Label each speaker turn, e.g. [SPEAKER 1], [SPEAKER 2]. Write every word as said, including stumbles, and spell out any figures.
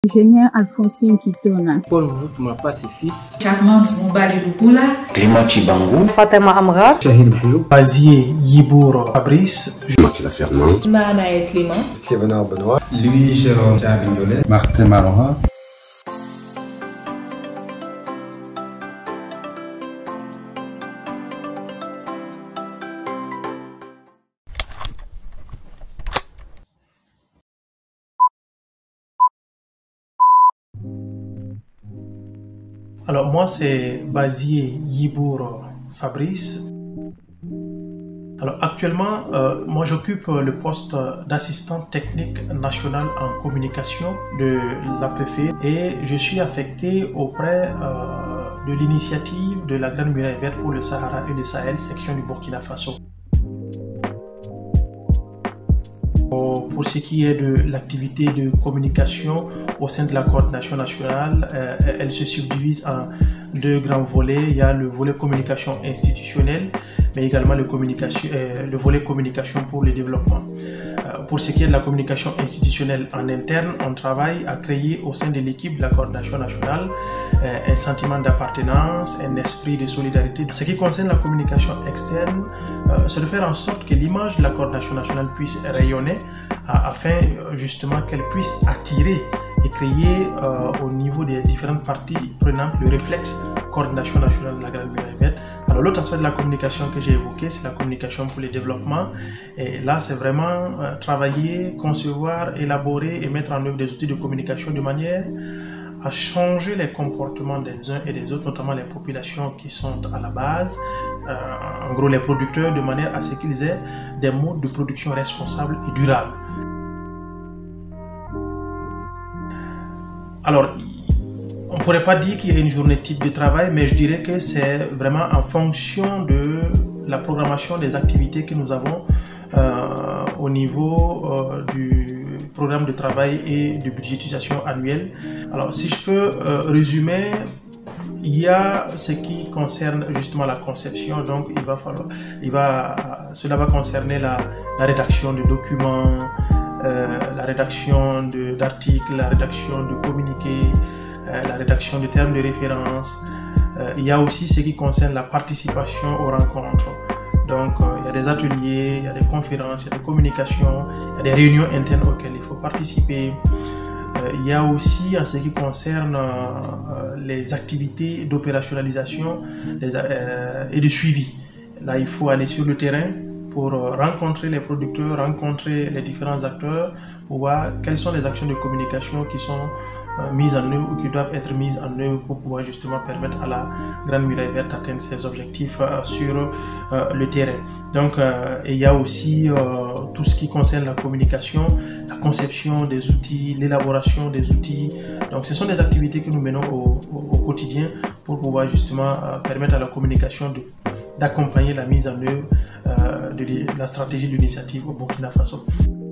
[SPEAKER 1] Ingénieur Alphonsine Kitona.
[SPEAKER 2] Paul Mvutuma Passe-Fils.
[SPEAKER 3] Charmante Moubali Lukula.
[SPEAKER 4] Clément Chibangu.
[SPEAKER 5] Fatema Amra.
[SPEAKER 6] Shahid Mahjou.
[SPEAKER 7] Bazier Yibour Fabrice.
[SPEAKER 8] Makila Fernand.
[SPEAKER 3] Nana et Clément.
[SPEAKER 9] Steven Benoît. Louis Jérôme Tabignolet.
[SPEAKER 10] Martin Maroha.
[SPEAKER 7] Alors moi c'est Bazier Yibour Fabrice. Alors actuellement euh, moi j'occupe le poste d'assistant technique national en communication de l'A P F et je suis affecté auprès euh, de l'initiative de la Grande Muraille Verte pour le Sahara et le Sahel, section du Burkina Faso. Pour ce qui est de l'activité de communication au sein de la coordination nationale, euh, elle se subdivise en deux grands volets. Il y a le volet communication institutionnelle, mais également le, communication, euh, le volet communication pour le développement. Euh, pour ce qui est de la communication institutionnelle en interne, on travaille à créer au sein de l'équipe de la coordination nationale euh, un sentiment d'appartenance, un esprit de solidarité. Ce qui concerne la communication externe, euh, c'est de faire en sorte que l'image de la coordination nationale puisse rayonner afin justement qu'elle puisse attirer et créer euh, au niveau des différentes parties prenantes le réflexe coordination nationale de la Grande Muraille Verte. Alors l'autre aspect de la communication que j'ai évoqué, c'est la communication pour le développement. Et là, c'est vraiment euh, travailler, concevoir, élaborer et mettre en œuvre des outils de communication de manière à changer les comportements des uns et des autres, notamment les populations qui sont à la base, euh, en gros les producteurs, de manière à ce qu'ils aient des modes de production responsables et durables. Alors, on ne pourrait pas dire qu'il y a une journée type de travail, mais je dirais que c'est vraiment en fonction de la programmation des activités que nous avons euh, au niveau euh, du programme de travail et de budgétisation annuelle. Alors, si je peux euh, résumer, il y a ce qui concerne justement la conception, donc il va falloir, il va, cela va concerner la, la rédaction de documents, euh, la rédaction d'articles, la rédaction de communiqués, euh, la rédaction de termes de référence. Euh, il y a aussi ce qui concerne la participation aux rencontres. Donc, euh, il y a des ateliers, il y a des conférences, il y a des communications, il y a des réunions internes auxquelles il faut participer. Euh, il y a aussi, en ce qui concerne euh, les activités d'opérationnalisation euh, et de suivi. Là, il faut aller sur le terrain pour euh, rencontrer les producteurs, rencontrer les différents acteurs, pour voir quelles sont les actions de communication qui sont euh, mises en œuvre ou qui doivent être mises en œuvre pour pouvoir justement permettre à la Grande Muraille Verte d'atteindre ses objectifs euh, sur euh, le terrain. Donc, euh, il y a aussi euh, tout ce qui concerne la communication, la conception des outils, l'élaboration des outils. Donc, ce sont des activités que nous menons au, au, au quotidien pour pouvoir justement euh, permettre à la communication de d'accompagner la mise en œuvre euh, de la stratégie de l'initiative au Burkina Faso.